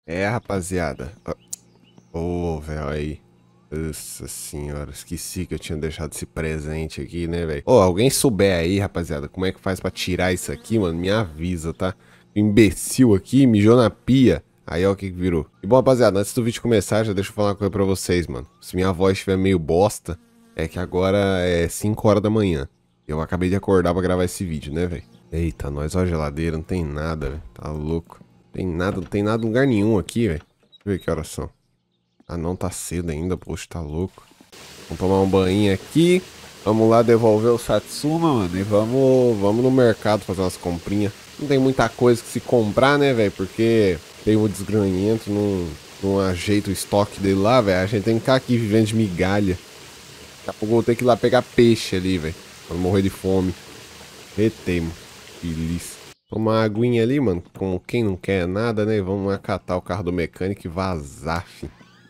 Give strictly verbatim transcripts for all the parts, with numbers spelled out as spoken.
É, rapaziada. Ô, velho, aí. Nossa senhora, esqueci que eu tinha deixado esse presente aqui, né, velho? Ô, alguém souber aí, rapaziada, como é que faz pra tirar isso aqui, mano? Me avisa, tá? O imbecil aqui mijou na pia. Aí, ó, o que que virou. E bom, rapaziada, antes do vídeo começar, já deixa eu falar uma coisa pra vocês, mano. Se minha voz estiver meio bosta, é que agora é cinco horas da manhã. Eu acabei de acordar pra gravar esse vídeo, né, velho? Eita, nós, ó a geladeira, não tem nada, velho. Tá louco. Tem nada, não tem nada em lugar nenhum aqui, velho. Deixa eu ver que horas são. Ah, não, tá cedo ainda, poxa, tá louco. Vamos tomar um banho aqui. Vamos lá devolver o Satsuma, mano. E vamos, vamos no mercado fazer umas comprinhas. Não tem muita coisa que se comprar, né, velho? Porque tem o desgranhento, não, não ajeita o estoque dele lá, velho. A gente tem que ficar aqui vivendo de migalha. Daqui a pouco eu vou ter que ir lá pegar peixe ali, velho. Pra não morrer de fome. Retemo. Feliz. Tomar uma aguinha ali, mano. Como quem não quer nada, né? Vamos acatar o carro do mecânico e vazar, fi.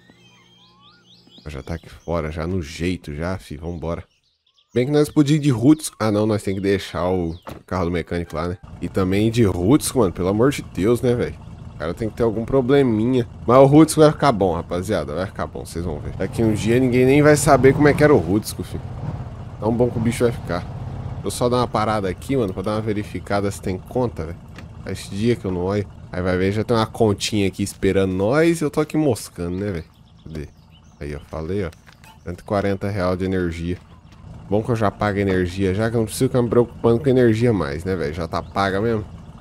Já tá aqui fora, já no jeito, já, fi. Vambora. Bem que nós podíamos ir de Roots. Ah, não, nós tem que deixar o carro do mecânico lá, né? E também de Roots, mano. Pelo amor de Deus, né, velho? O cara tem que ter algum probleminha. Mas o Roots vai ficar bom, rapaziada. Vai ficar bom, vocês vão ver. Daqui um dia ninguém nem vai saber como é que era o Roots, filho. Tão bom que o bicho vai ficar. Vou só dar uma parada aqui, mano, pra dar uma verificada se tem conta, velho. Faz dia que eu não olho. Aí vai ver, já tem uma continha aqui esperando nós e eu tô aqui moscando, né, velho? Cadê? Aí, ó, falei, ó. cento e quarenta reais de energia. Bom que eu já pago energia, já que eu não preciso ficar me preocupando com energia mais, né, velho? Já tá paga mesmo.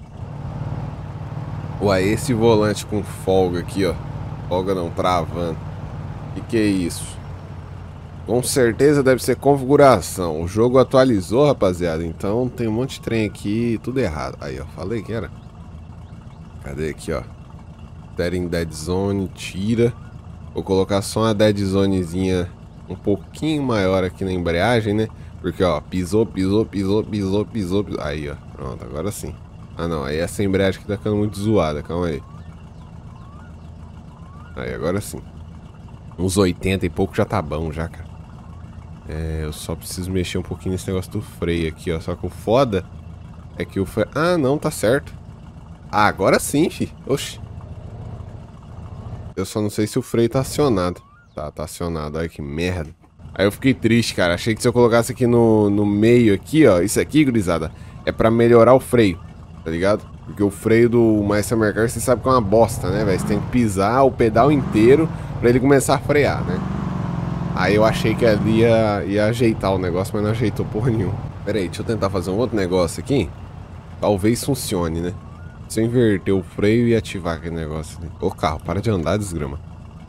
Ué, esse volante com folga aqui, ó. Folga não, travando. Que que é isso? Com certeza deve ser configuração. O jogo atualizou, rapaziada. Então tem um monte de trem aqui, tudo errado. Aí, ó, falei que era. Cadê aqui, ó? Setting Dead Zone, tira. Vou colocar só uma Dead Zonezinha um pouquinho maior aqui na embreagem, né? Porque, ó, pisou, pisou, pisou, pisou, pisou, pisou. Aí, ó, pronto, agora sim. Ah, não, aí essa embreagem aqui tá ficando muito zoada, calma aí. Aí, agora sim. Uns oitenta e pouco já tá bom, já, cara. É, eu só preciso mexer um pouquinho nesse negócio do freio aqui, ó. Só que o foda é que o freio... Ah, não, tá certo. Ah, agora sim, fi. Oxi. Eu só não sei se o freio tá acionado. Tá, tá acionado. Olha que merda. Aí eu fiquei triste, cara. Achei que se eu colocasse aqui no, no meio aqui, ó. Isso aqui, gurizada, é pra melhorar o freio. Tá ligado? Porque o freio do Maestro Mercado, você sabe que é uma bosta, né, velho? Você tem que pisar o pedal inteiro pra ele começar a frear, né? Aí eu achei que ali ia, ia ajeitar o negócio, mas não ajeitou porra nenhuma. Pera aí, deixa eu tentar fazer um outro negócio aqui. Talvez funcione, né? Se eu inverter o freio e ativar aquele negócio ali. Ô carro, para de andar, desgrama.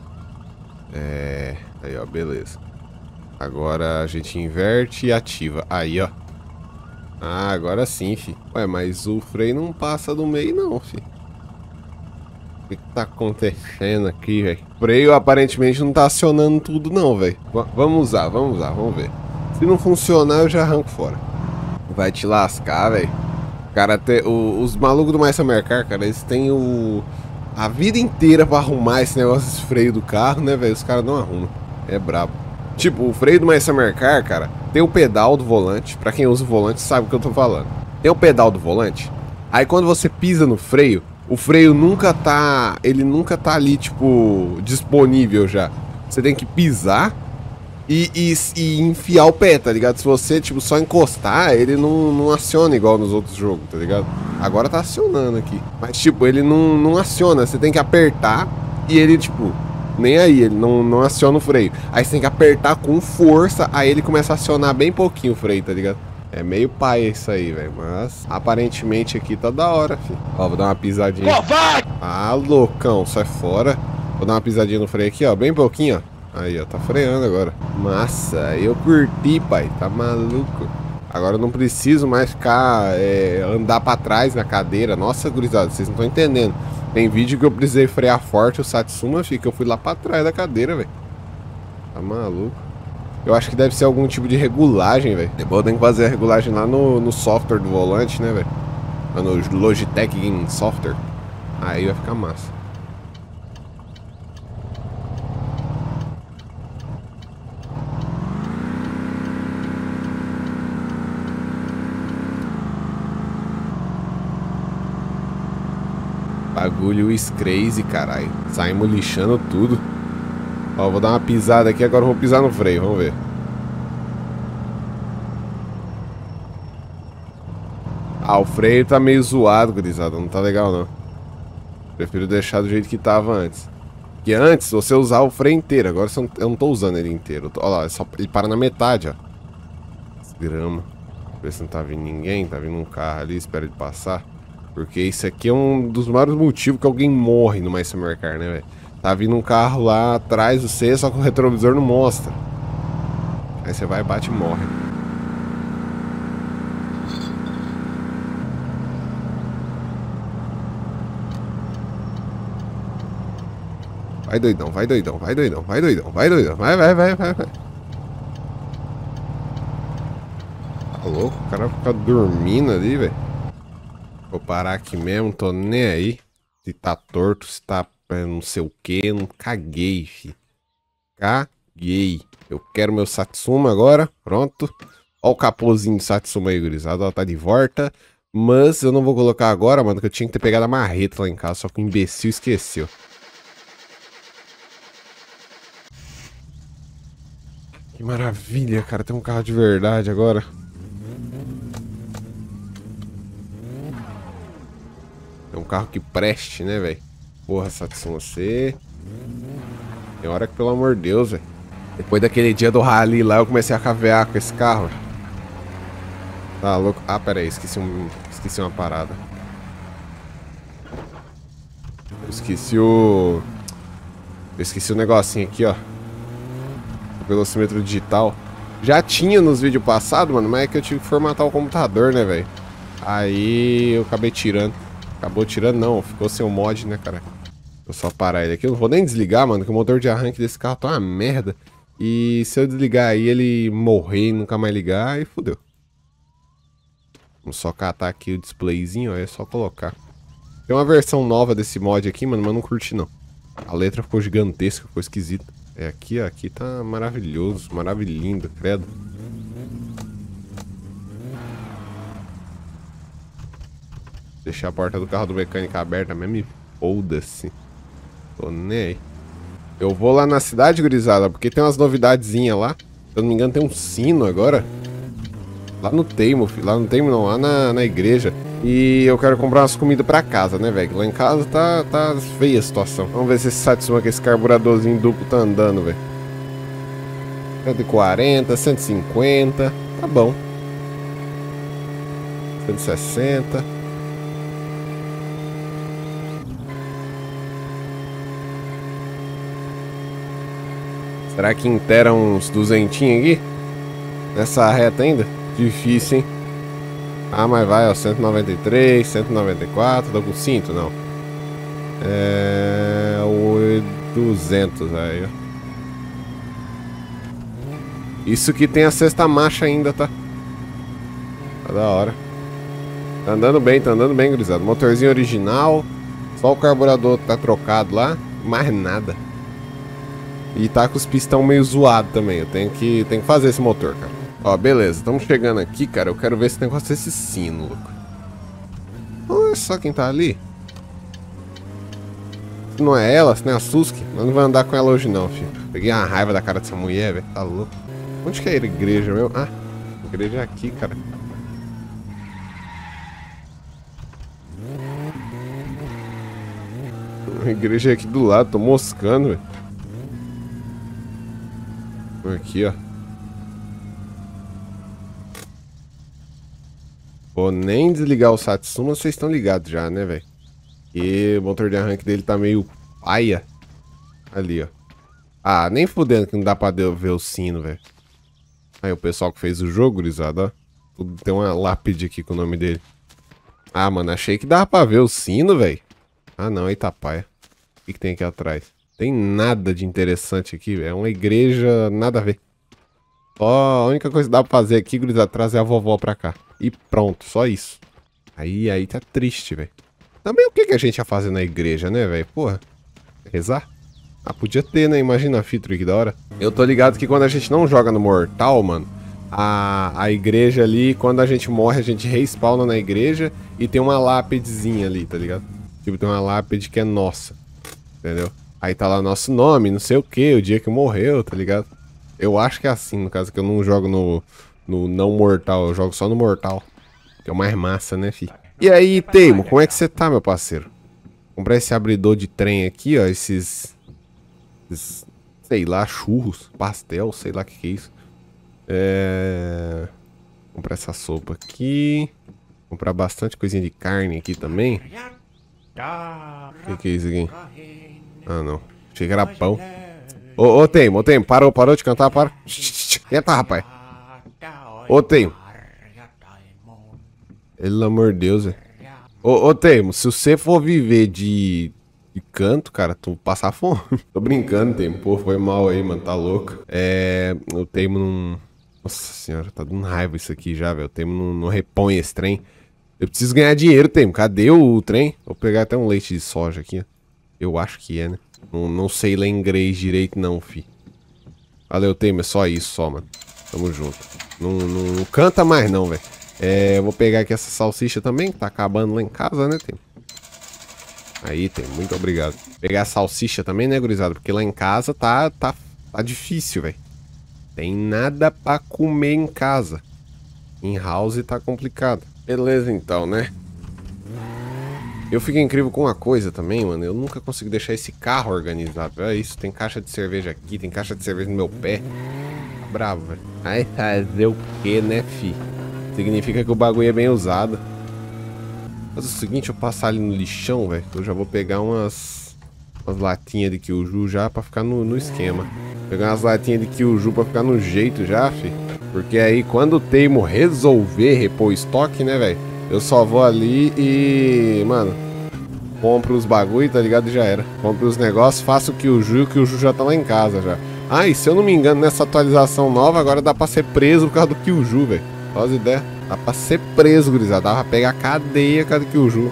É... Aí, ó, beleza. Agora a gente inverte e ativa. Aí, ó. Ah, agora sim, fi. Ué, mas o freio não passa do meio não, fi. O que, que tá acontecendo aqui, velho? O freio aparentemente não tá acionando tudo não, velho. Vamos usar, vamos usar, vamos ver. Se não funcionar, eu já arranco fora. Vai te lascar, velho. Cara, te, o, os malucos do Maestro Mercado, cara, eles têm o... a vida inteira pra arrumar esse negócio de freio do carro, né, velho? Os caras não arrumam. É brabo. Tipo, o freio do Maestro Mercado, cara, tem o pedal do volante. Pra quem usa o volante sabe o que eu tô falando. Tem o pedal do volante. Aí quando você pisa no freio, o freio nunca tá... ele nunca tá ali, tipo, disponível já. Você tem que pisar e, e, e enfiar o pé, tá ligado? Se você, tipo, só encostar, ele não, não aciona igual nos outros jogos, tá ligado? Agora tá acionando aqui. Mas, tipo, ele não, não aciona. Você tem que apertar e ele, tipo... nem aí, ele não, não aciona o freio. Aí você tem que apertar com força, aí ele começa a acionar bem pouquinho o freio, tá ligado? É meio paia isso aí, velho. Mas aparentemente aqui tá da hora, filho. Ó, vou dar uma pisadinha. Pô, vai! Ah, loucão, sai fora. Vou dar uma pisadinha no freio aqui, ó. Bem pouquinho, ó. Aí, ó, tá freando agora. Massa, eu curti, pai. Tá maluco. Agora eu não preciso mais ficar, é, andar pra trás na cadeira. Nossa, gurizada, vocês não estão entendendo. Tem vídeo que eu precisei frear forte o Satsuma, fica. Eu fui lá pra trás da cadeira, velho. Tá maluco. Eu acho que deve ser algum tipo de regulagem, velho. Depois eu tenho que fazer a regulagem lá no, no software do volante, né, velho? No Logitech Game Software. Aí vai ficar massa. Bagulho is crazy, caralho. Saímos lixando tudo. Ó, vou dar uma pisada aqui, agora eu vou pisar no freio, vamos ver. Ah, o freio tá meio zoado, gurizada, não tá legal não. Prefiro deixar do jeito que tava antes. Porque antes você usava o freio inteiro, agora eu não tô usando ele inteiro. Olha lá, é só, ele para na metade, ó. Grama. Ver se não tá vindo ninguém, tá vindo um carro ali, espera ele passar. Porque isso aqui é um dos maiores motivos que alguém morre no Mais Summer Car, né, velho? Tá vindo um carro lá atrás do você, só que o retrovisor não mostra. Aí você vai, bate e morre. Vai doidão, vai doidão, vai doidão, vai doidão, vai doidão, vai, vai, vai, vai, vai. Tá louco? O cara fica dormindo ali, velho. Vou parar aqui mesmo, tô nem aí. Se tá torto, se tá não sei o que, não caguei, fi. Caguei. Eu quero meu Satsuma agora, pronto. Ó o capôzinho do Satsuma aí, gurizada, ó, tá de volta. Mas eu não vou colocar agora, mano, que eu tinha que ter pegado a marreta lá em casa, só que o imbecil esqueceu. Que maravilha, cara, tem um carro de verdade agora. É um carro que preste, né, velho? Porra, Satsuma, você... Tem hora que, pelo amor de Deus, velho. Depois daquele dia do rally lá, eu comecei a cavear com esse carro. Tá louco? Ah, pera aí, esqueci, um... esqueci uma parada. Eu esqueci o... Eu esqueci o negocinho aqui, ó. O velocímetro digital. Já tinha nos vídeos passados, mano, mas é que eu tive que formatar o computador, né, velho? Aí eu acabei tirando. Acabou tirando, não. Ficou sem o mod, né, cara? Vou só parar ele aqui. Eu não vou nem desligar, mano, que o motor de arranque desse carro tá uma merda. E se eu desligar aí, ele morrer e nunca mais ligar, aí fodeu. Vamos só catar aqui o displayzinho, ó, é só colocar. Tem uma versão nova desse mod aqui, mano, mas não curti, não. A letra ficou gigantesca, ficou esquisita. É aqui, ó, aqui tá maravilhoso, maravilhindo, credo. Deixar a porta do carro do mecânico aberta mesmo e foda-se. Tô nem aí. Eu vou lá na cidade, gurizada, porque tem umas novidadezinhas lá. Se eu não me engano, tem um sino agora. Lá no Teimo, filho. Lá no Teimo não, lá na, na igreja. E eu quero comprar umas comidas pra casa, né, velho? Lá em casa tá, tá feia a situação. Vamos ver se esse Satsuma com esse carburadorzinho duplo tá andando, velho. cento e quarenta, cento e cinquenta. Tá bom. cento e sessenta. Será que inteira uns duzentinhos aqui? Nessa reta ainda? Difícil, hein? Ah, mas vai, ó, cento e noventa e três, cento e noventa e quatro, tô com cinto, não. É... o duzentos aí, ó. Isso que tem a sexta marcha ainda, tá? Tá da hora. Tá andando bem, tá andando bem, gurizada. Motorzinho original. Só o carburador tá trocado lá. Mais nada. E tá com os pistão meio zoado também. Eu tenho que, tenho que fazer esse motor, cara. Ó, beleza. Estamos chegando aqui, cara. Eu quero ver esse negócio desse sino, louco. Olha só quem tá ali. Se não é ela, se não é a Suski, nós não vamos andar com ela hoje não, filho. Peguei uma raiva da cara dessa mulher, velho. Tá louco. Onde que é a igreja, meu? Ah, a igreja é aqui, cara. A igreja é aqui do lado. Tô moscando, velho. Aqui, ó. Vou nem desligar o Satsuma, vocês estão ligados já, né, velho? E o motor de arranque dele tá meio paia. Ali, ó. Ah, nem fudendo que não dá pra ver o sino, velho. Aí o pessoal que fez o jogo, gurizada, ó. Tudo tem uma lápide aqui com o nome dele. Ah, mano, achei que dava pra ver o sino, velho. Ah, não, eita paia. O que, que tem aqui atrás? Tem nada de interessante aqui, velho. É uma igreja, nada a ver. Só a única coisa que dá pra fazer aqui, gurizada, trazer a vovó pra cá. E pronto, só isso. Aí, aí tá triste, velho. Também o que, que a gente ia fazer na igreja, né, velho? Porra, rezar? Ah, podia ter, né? Imagina a feature que da hora. Eu tô ligado que quando a gente não joga no Mortal, mano, a, a igreja ali, quando a gente morre, a gente respawna na igreja e tem uma lápidezinha ali, tá ligado? Tipo, tem uma lápide que é nossa. Entendeu? Aí tá lá nosso nome, não sei o que, o dia que morreu, tá ligado? Eu acho que é assim, no caso que eu não jogo no, no não mortal, eu jogo só no mortal. Que é o mais massa, né, fi? E aí, Teimo, como é que você tá, meu parceiro? Comprei esse abridor de trem aqui, ó, esses... esses sei lá, churros, pastel, sei lá o que que é isso. É... Comprar essa sopa aqui. Comprar bastante coisinha de carne aqui também. O que que é isso aqui? Ah, não. Achei que era pão. Ô, ô, Teimo, ô, Teimo, parou, parou de cantar, para. Eita, rapaz. Ô, Teimo. Pelo amor de Deus, velho. Ô, ô, Teimo, se você for viver de, de canto, cara, tu passar fome. Tô brincando, Teimo. Pô, foi mal aí, mano, tá louco. É... O Teimo não... Nossa senhora, tá dando raiva isso aqui já, velho. O Teimo não, não repõe esse trem. Eu preciso ganhar dinheiro, Teimo. Cadê o trem? Vou pegar até um leite de soja aqui, ó. Eu acho que é, né? Não, não sei ler inglês direito não, fi. Valeu, Teimo. É só isso, só, mano. Tamo junto. Não, não, não canta mais não, velho. É, eu vou pegar aqui essa salsicha também, que tá acabando lá em casa, né, Teimo? Aí, Teimo. Muito obrigado. Pegar a salsicha também, né, gurizada? Porque lá em casa tá, tá, tá difícil, velho. Tem nada pra comer em casa. Em house tá complicado. Beleza, então, né? Eu fico incrível com uma coisa também, mano. Eu nunca consigo deixar esse carro organizado. Olha isso, tem caixa de cerveja aqui, tem caixa de cerveja no meu pé. Tá bravo, velho. Aí fazer o que, né, fi? Significa que o bagulho é bem usado. Faz o seguinte, eu passar ali no lixão, velho. Eu já vou pegar umas... Umas latinhas de Kyuju já pra ficar no, no esquema. Pegar umas latinhas de Kyuju pra ficar no jeito já, fi. Porque aí quando o Teimo resolver repor estoque, né, velho? Eu só vou ali e... Mano, compro os bagulho, tá ligado? E já era. Compro os negócios, faço o Kyuju, o Kyuju já tá lá em casa já. Ah, e se eu não me engano, nessa atualização nova, agora dá pra ser preso por causa do Kyuju, velho. Só as ideias. Dá pra ser preso, gurizada. Dá pra pegar cadeia por causa do Kyuju.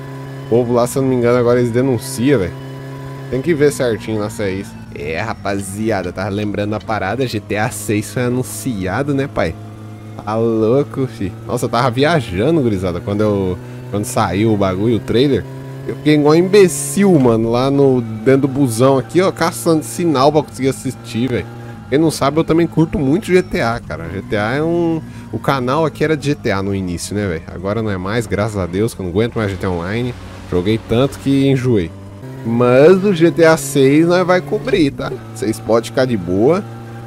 O povo lá, se eu não me engano, agora eles denunciam, velho. Tem que ver certinho lá se é isso. É, rapaziada, tava lembrando a parada. G T A seis foi anunciado, né, pai? Tá louco, fi. Nossa, eu tava viajando, gurizada, quando eu... Quando saiu o bagulho, o trailer. Eu fiquei igual um imbecil, mano, lá no... Dentro do busão aqui, ó, caçando sinal pra conseguir assistir, velho. Quem não sabe, eu também curto muito G T A, cara. G T A é um... O canal aqui era de G T A no início, né, velho? Agora não é mais, graças a Deus, que eu não aguento mais G T A Online. Joguei tanto que enjoei. Mas o G T A seis nós vai cobrir, tá? Vocês podem ficar de boa.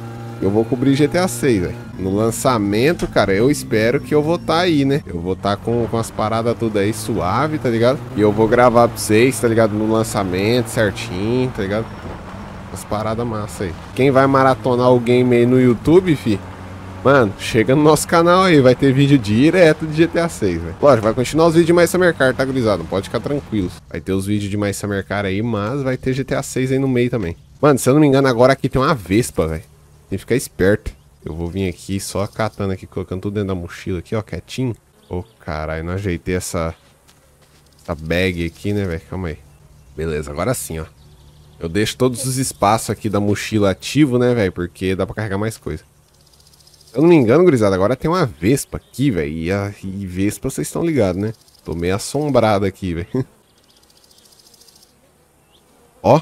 Eu vou cobrir G T A seis, velho. No lançamento, cara, eu espero que eu vou estar tá aí, né? Eu vou estar tá com, com as paradas tudo aí suave, tá ligado? E eu vou gravar pra vocês, tá ligado? No lançamento, certinho, tá ligado? As paradas massa aí. Quem vai maratonar o game aí no YouTube, fi? Mano, chega no nosso canal aí, vai ter vídeo direto de G T A seis, velho. Lógico, vai continuar os vídeos de Mais Summer Car, tá, gurizada? Não pode ficar tranquilos. Vai ter os vídeos de Mais Summer Car aí, mas vai ter G T A seis aí no meio também. Mano, se eu não me engano, agora aqui tem uma Vespa, velho. Tem que ficar esperto. Eu vou vir aqui só catando aqui, colocando tudo dentro da mochila aqui, ó, quietinho. Ô, caralho, não ajeitei essa... Essa bag aqui, né, velho? Calma aí. Beleza, agora sim, ó. Eu deixo todos os espaços aqui da mochila ativo, né, velho? Porque dá pra carregar mais coisa. Se eu não me engano, gurizada, agora tem uma Vespa aqui, velho. E a e Vespa, vocês estão ligados, né? Tô meio assombrado aqui, velho. Ó.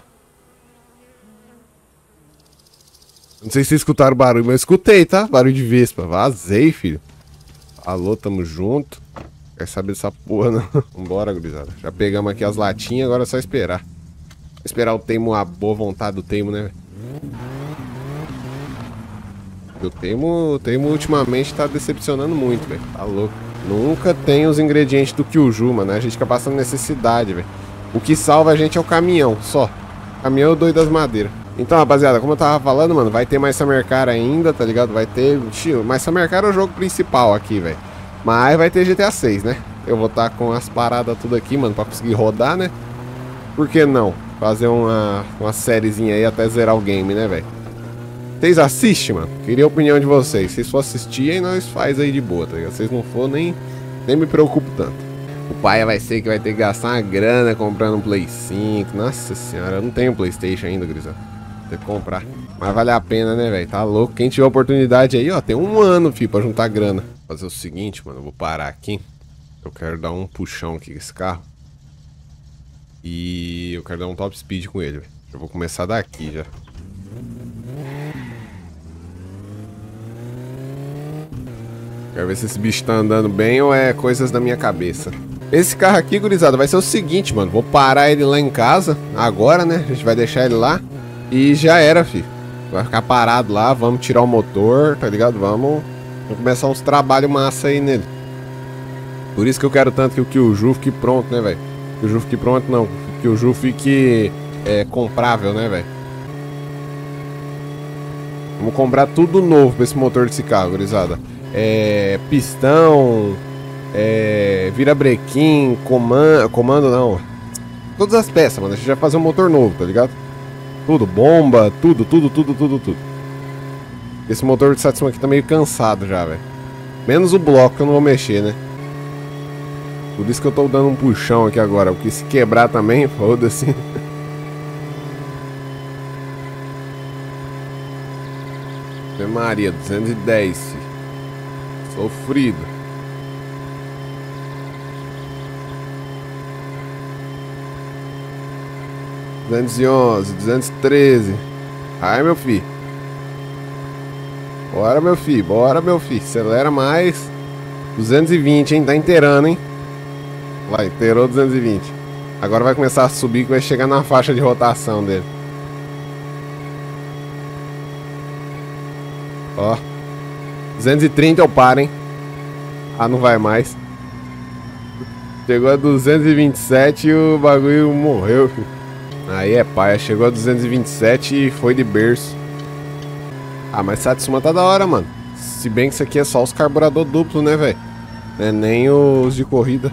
Não sei se vocês escutaram o barulho, mas eu escutei, tá? Barulho de Vespa. Vazei, filho. Alô, tamo junto. Quer saber dessa porra, não? Vambora, gurizada. Já pegamos aqui as latinhas, agora é só esperar. Esperar o Teimo, a boa vontade do Teimo, né? O Teimo, o Teimo ultimamente tá decepcionando muito, velho. Tá louco. Nunca tem os ingredientes do Kyuju, mano. A gente fica passando necessidade, velho. O que salva a gente é o caminhão, só. O caminhão é o doido das madeiras. Então, rapaziada, como eu tava falando, mano, vai ter mais Summer Car ainda, tá ligado? Vai ter... Mais Summer Car é o jogo principal aqui, velho. Mas vai ter G T A seis, né? Eu vou estar tá com as paradas tudo aqui, mano, pra conseguir rodar, né? Por que não? Fazer uma, uma sériezinha aí até zerar o game, né, velho? Vocês assistem, mano? Queria a opinião de vocês. Se vocês for assistir, aí nós faz aí de boa, tá ligado? Se vocês não for, nem, nem me preocupo tanto. O pai vai ser que vai ter que gastar uma grana comprando um Play cinco. Nossa senhora, eu não tenho PlayStation ainda, gurizada. Vou ter que comprar. Mas vale a pena, né, velho? Tá louco. Quem tiver oportunidade aí, ó, tem um ano, filho, pra juntar grana. Fazer o seguinte, mano, eu vou parar aqui. Eu quero dar um puxão aqui com esse carro. E eu quero dar um top speed com ele. Eu vou começar daqui já. Quero ver se esse bicho tá andando bem ou é coisas da minha cabeça. Esse carro aqui, gurizada, vai ser o seguinte, mano. Vou parar ele lá em casa, agora, né? A gente vai deixar ele lá. E já era, filho. Vai ficar parado lá, vamos tirar o motor, tá ligado? Vamos, vamos começar uns trabalhos massa aí nele. Por isso que eu quero tanto que o Kyuju fique pronto, né, velho? Que o Kyuju fique pronto, não. Que o Kyuju fique é, comprável, né, velho? Vamos comprar tudo novo pra esse motor desse carro, gurizada. É, pistão, é, virabrequim, comando, comando não. Todas as peças, mano. A gente vai fazer um motor novo, tá ligado? Tudo, bomba, tudo, tudo, tudo, tudo, tudo. Esse motor de Satsuma aqui tá meio cansado já, velho. Menos o bloco que eu não vou mexer, né? Por isso que eu tô dando um puxão aqui agora. Porque se quebrar também, foda-se. Maria, duzentos e dez. Sofrido. duzentos e onze, duzentos e treze. Ai, meu filho. Bora, meu filho. Bora, meu filho. Acelera mais. duzentos e vinte, hein? Tá inteirando, hein? Lá, inteirou duzentos e vinte. Agora vai começar a subir que vai chegar na faixa de rotação dele. Ó. duzentos e trinta eu paro, hein? Ah, não vai mais. Chegou a duzentos e vinte e sete e o bagulho morreu, filho. Aí é paia, chegou a duzentos e vinte e sete e foi de berço. Ah, mas Satsuma tá da hora, mano. Se bem que isso aqui é só os carburador duplo, né, velho? Não é nem os de corrida.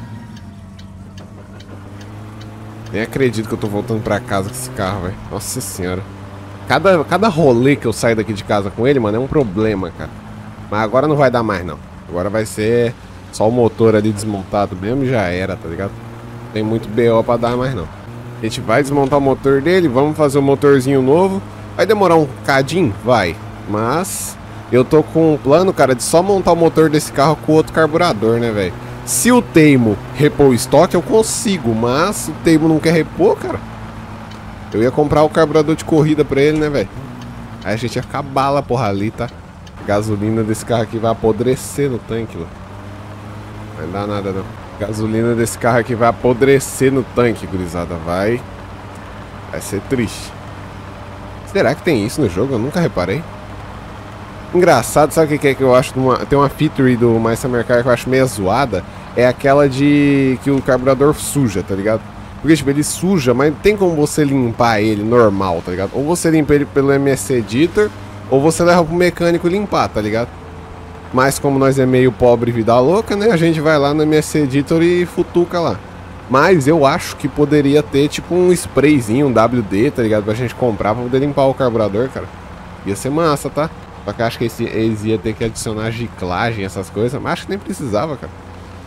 Nem acredito que eu tô voltando pra casa com esse carro, velho. Nossa senhora. Cada, cada rolê que eu saio daqui de casa com ele, mano, é um problema, cara. Mas agora não vai dar mais, não. Agora vai ser só o motor ali desmontado mesmo e já era, tá ligado? Não tem muito B O pra dar mais, não. A gente vai desmontar o motor dele, vamos fazer um motorzinho novo. Vai demorar um cadinho? Vai. Mas eu tô com um plano, cara, de só montar o motor desse carro com outro carburador, né, velho? Se o Teimo repor o estoque, eu consigo. Mas o Teimo não quer repor, cara. Eu ia comprar o carburador de corrida pra ele, né, velho? Aí a gente ia ficar bala, porra, ali, tá? A gasolina desse carro aqui vai apodrecer no tanque, ó. Não vai dar nada, não. A gasolina desse carro aqui vai apodrecer no tanque, gurizada. Vai... Vai ser triste. Será que tem isso no jogo? Eu nunca reparei. Engraçado, sabe o que é que eu acho? Uma... Tem uma feature do My Summer Car que eu acho meio zoada. É aquela de... que o carburador suja, tá ligado? Porque, tipo, ele suja, mas não tem como você limpar ele normal, tá ligado? Ou você limpa ele pelo M S Editor, ou você leva pro mecânico limpar, tá ligado? Mas como nós é meio pobre vida louca, né? A gente vai lá no M S Editor e futuca lá. Mas eu acho que poderia ter, tipo, um sprayzinho, um W D, tá ligado? Pra gente comprar pra poder limpar o carburador, cara. Ia ser massa, tá? Só que eu acho que esse, eles iam ter que adicionar giclagem, essas coisas. Mas acho que nem precisava, cara.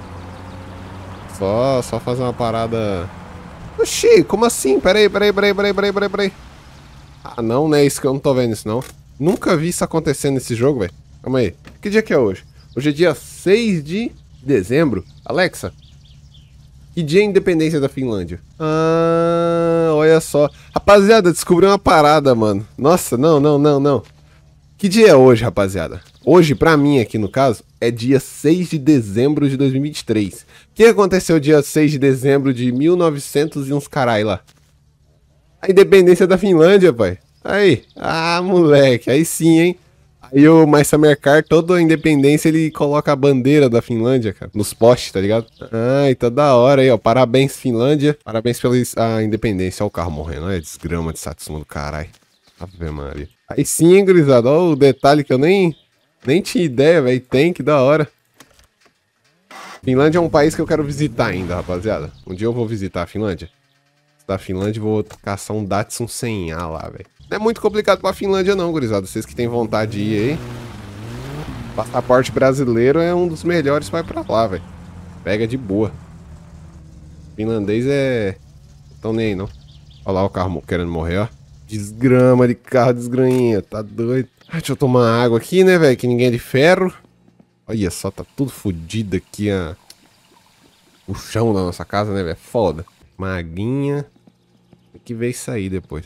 Só, só fazer uma parada... Oxi, como assim? Peraí, peraí, peraí, peraí, peraí, peraí, peraí. Ah, não, não é isso que eu não tô vendo isso, não. Nunca vi isso acontecendo nesse jogo, velho. Calma aí. Que dia que é hoje? Hoje é dia seis de dezembro. Alexa, que dia é a independência da Finlândia? Ah, olha só. Rapaziada, descobri uma parada, mano. Nossa, não, não, não, não. Que dia é hoje, rapaziada? Hoje, pra mim aqui no caso, é dia seis de dezembro de dois mil e vinte e três. O que aconteceu dia seis de dezembro de mil e novecentos e uns carai lá? A independência da Finlândia, pai. Aí. Ah, moleque. Aí sim, hein? Aí o My Summer Car, toda a independência, ele coloca a bandeira da Finlândia, cara, nos postes, tá ligado? Ai, tá da hora aí, ó. Parabéns, Finlândia. Parabéns pela a independência. Olha o carro morrendo. Olha a desgrama de Satsuma do caralho. Ave Maria. Aí sim, hein, gurizada. Olha o detalhe que eu nem, nem tinha ideia, velho. Tem, que da hora. Finlândia é um país que eu quero visitar ainda, rapaziada. Um dia eu vou visitar a Finlândia. Da Finlândia, vou caçar um Datsun cem A lá, velho. Não é muito complicado pra Finlândia não, gurizada. Vocês que têm vontade de ir aí. Passaporte brasileiro é um dos melhores pra ir pra lá, velho. Pega de boa. Finlandês é... Tão nem aí, não. Olha lá o carro querendo morrer, ó. Desgrama de carro, desgranhinha. Tá doido. Ah, deixa eu tomar água aqui, né, velho? Que ninguém é de ferro. Olha só, tá tudo fodido aqui, ó. O chão da nossa casa, né, velho? Foda. Maguinha. Tem que ver isso aí depois.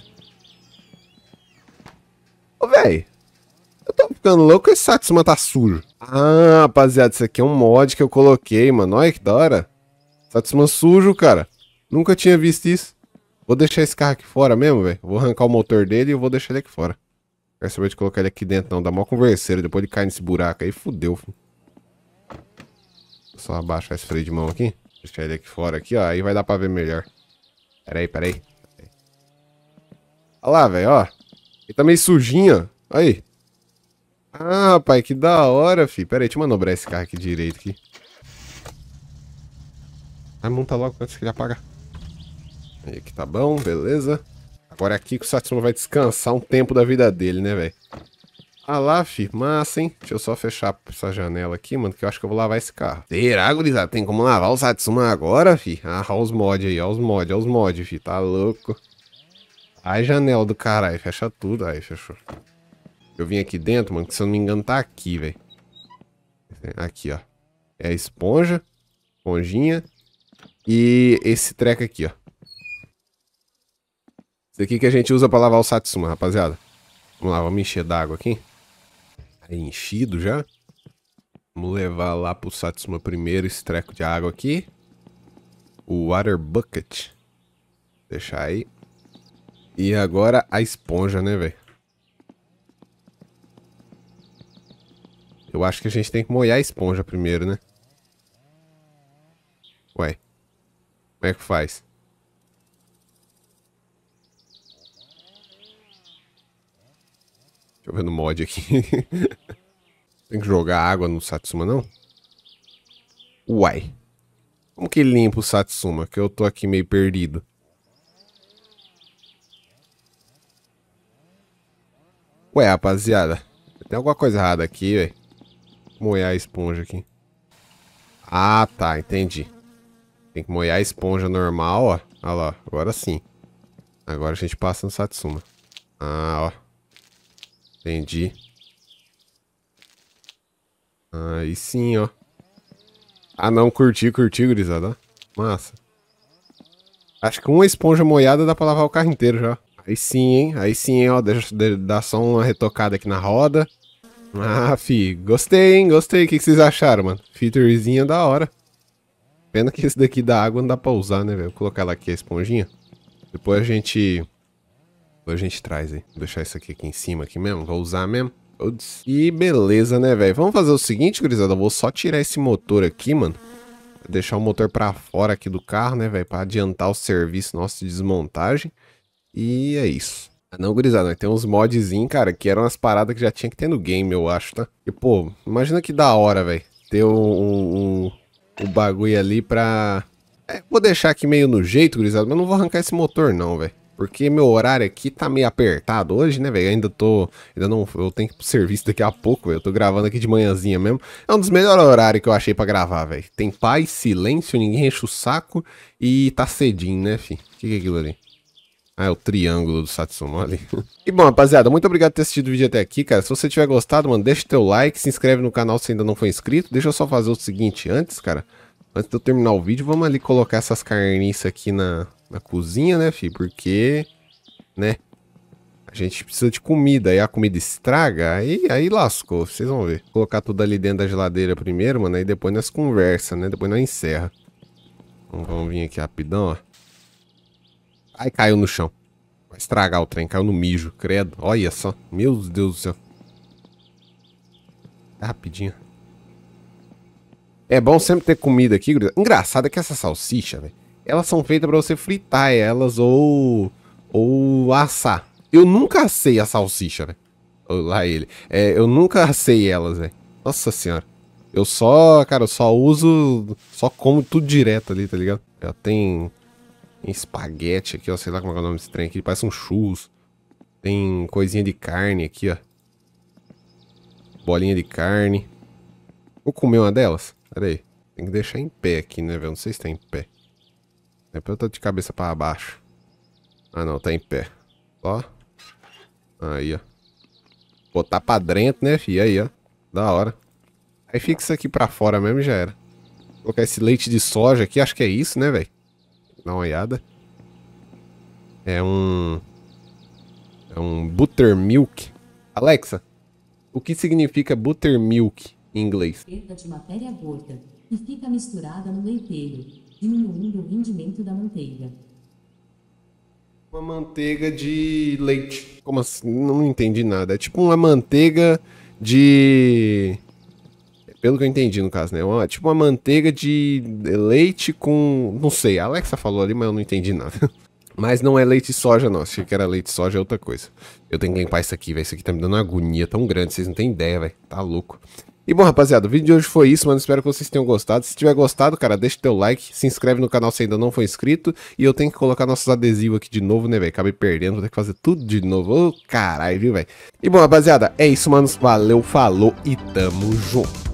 Ô, véi. Eu tô ficando louco, esse Satsuma tá sujo. Ah, rapaziada, isso aqui é um mod que eu coloquei, mano. Olha que da hora. Satsuma sujo, cara. Nunca tinha visto isso. Vou deixar esse carro aqui fora mesmo, velho. Vou arrancar o motor dele e eu vou deixar ele aqui fora. Quero saber de colocar ele aqui dentro, não. Dá mó converseiro. Depois ele cai nesse buraco aí, fudeu, filho. Só abaixar esse freio de mão aqui. Deixar ele aqui fora, aqui, ó. Aí vai dar pra ver melhor. Pera aí, pera aí. Olha lá, velho, ó. Ele tá meio sujinho, ó. Aí. Ah, rapaz, que da hora, fi. Pera aí, deixa eu manobrar esse carro aqui direito aqui. Vai, monta logo antes que ele apagar. Aí, aqui tá bom, beleza. Agora é aqui que o Satsuma vai descansar um tempo da vida dele, né, velho? Ah lá, fi, massa, hein? Deixa eu só fechar essa janela aqui, mano, que eu acho que eu vou lavar esse carro. Será, gurizada? Tem como lavar o Satsuma agora, fi? Ah, olha os mods aí, olha os mods, olha os mods, fi. Tá louco. Ai, janela do caralho, fecha tudo. Aí, fechou. Eu vim aqui dentro, mano, que se eu não me engano tá aqui, velho. Aqui, ó. É a esponja. Esponjinha. E esse treco aqui, ó. Isso aqui que a gente usa pra lavar o Satsuma, rapaziada. Vamos lá, vamos encher d'água aqui. Aí, enchido já. Vamos levar lá pro Satsuma primeiro esse treco de água aqui. O water bucket. Deixar aí. E agora a esponja, né, velho? Eu acho que a gente tem que molhar a esponja primeiro, né? Ué. Como é que faz? Deixa eu ver no mod aqui. Tem que jogar água no Satsuma, não? Uai. Como que limpa o Satsuma? Que eu tô aqui meio perdido. Ué, rapaziada. Tem alguma coisa errada aqui, velho. Molhar a esponja aqui. Ah, tá. Entendi. Tem que molhar a esponja normal, ó. Olha lá. Agora sim. Agora a gente passa no Satsuma. Ah, ó. Entendi. Aí sim, ó. Ah, não. Curti, curti, gurizada. Massa. Acho que uma esponja molhada dá pra lavar o carro inteiro já. Aí sim, hein? Aí sim, hein? Ó. Deixa eu dar só uma retocada aqui na roda. Ah, fi, gostei, hein? Gostei. O que, que vocês acharam, mano? Featurezinha da hora. Pena que esse daqui da água não dá pra usar, né, velho? Vou colocar ela aqui, a esponjinha. Depois a gente... Depois a gente traz aí. Vou deixar isso aqui, aqui em cima aqui mesmo. Vou usar mesmo. Uds. E beleza, né, velho? Vamos fazer o seguinte, gurizada. Eu vou só tirar esse motor aqui, mano. Vou deixar o motor pra fora aqui do carro, né, velho? Pra adiantar o serviço nosso de desmontagem. E é isso. Não, gurizada, nós temos uns modzinhos, cara, que eram as paradas que já tinha que ter no game, eu acho, tá? E, pô, imagina que da hora, velho. Ter um, um, um bagulho ali pra... É, vou deixar aqui meio no jeito, gurizada, mas não vou arrancar esse motor não, velho. Porque meu horário aqui tá meio apertado hoje, né, velho? Ainda tô... Ainda não... Eu tenho que ir pro serviço daqui a pouco, velho. Eu tô gravando aqui de manhãzinha mesmo. É um dos melhores horários que eu achei pra gravar, velho. Tem paz, silêncio, ninguém enche o saco e tá cedinho, né, fi? O que que é aquilo ali? Ah, é o triângulo do Satsuma ali. E bom, rapaziada, muito obrigado por ter assistido o vídeo até aqui, cara. Se você tiver gostado, mano, deixa teu like, se inscreve no canal se ainda não for inscrito. Deixa eu só fazer o seguinte antes, cara. Antes de eu terminar o vídeo, vamos ali colocar essas carniças aqui na, na cozinha, né, fi? Porque, né, a gente precisa de comida. Aí a comida estraga, aí, aí lascou, vocês vão ver. Vou colocar tudo ali dentro da geladeira primeiro, mano, aí depois nós conversa, né? Depois nós encerra. Então, vamos vir aqui rapidão, ó. Ai, caiu no chão. Vai estragar o trem, caiu no mijo, credo. Olha só, meu Deus do céu. É rapidinho. É bom sempre ter comida aqui, gurizada. Engraçado é que essa salsicha, velho, elas são feitas pra você fritar elas ou ou assar. Eu nunca assei a salsicha, velho. Lá ele. É, eu nunca assei elas, velho. Nossa senhora. Eu só, cara, eu só uso, só como tudo direto ali, tá ligado? Já tem... Tem espaguete aqui, ó. Sei lá como é o nome desse trem aqui. Parece um churros. Tem coisinha de carne aqui, ó. Bolinha de carne. Vou comer uma delas? Pera aí. Tem que deixar em pé aqui, né, velho? Não sei se tá em pé. Depois eu tô de cabeça pra baixo. Ah, não. Tá em pé. Ó. Aí, ó. Botar pra dentro, né, filho? Aí, ó. Da hora. Aí fica isso aqui pra fora mesmo e já era. Vou colocar esse leite de soja aqui. Acho que é isso, né, velho? Dá uma olhada. É um... É um buttermilk. Alexa, o que significa buttermilk em inglês? Perda de matéria gorda, que fica misturada no leiteiro, diminuindo o rendimento da manteiga. Uma manteiga de leite. Como assim? Não entendi nada. É tipo uma manteiga de... Pelo que eu entendi no caso, né? Uma, tipo uma manteiga de leite com... Não sei, a Alexa falou ali, mas eu não entendi nada. Mas não é leite de soja, não. Achei que era leite de soja, é outra coisa. Eu tenho que limpar isso aqui, velho. Isso aqui tá me dando uma agonia tão grande. Vocês não têm ideia, velho. Tá louco. E bom, rapaziada, o vídeo de hoje foi isso, mano. Espero que vocês tenham gostado. Se tiver gostado, cara, deixa o teu like. Se inscreve no canal se ainda não for inscrito. E eu tenho que colocar nossos adesivos aqui de novo, né, velho? Acabei perdendo, vou ter que fazer tudo de novo. Ô, caralho, viu, velho? E bom, rapaziada, é isso, manos. Valeu, falou e tamo junto.